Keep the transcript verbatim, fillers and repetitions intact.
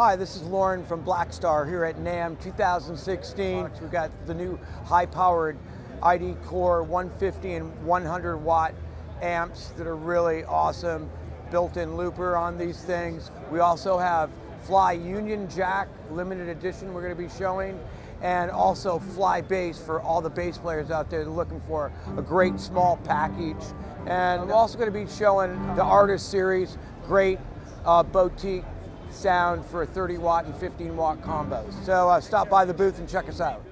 Hi, this is Lauren from Blackstar here at NAMM two thousand sixteen. We've got the new high-powered I D Core one fifty and one hundred watt amps that are really awesome. Built-in looper on these things. We also have Fly Union Jack, limited edition we're going to be showing, and also Fly Bass for all the bass players out there looking for a great small package. And I'm also going to be showing the Artist Series, great uh, boutique sound for thirty watt and fifteen watt combos. So uh, stop by the booth and check us out.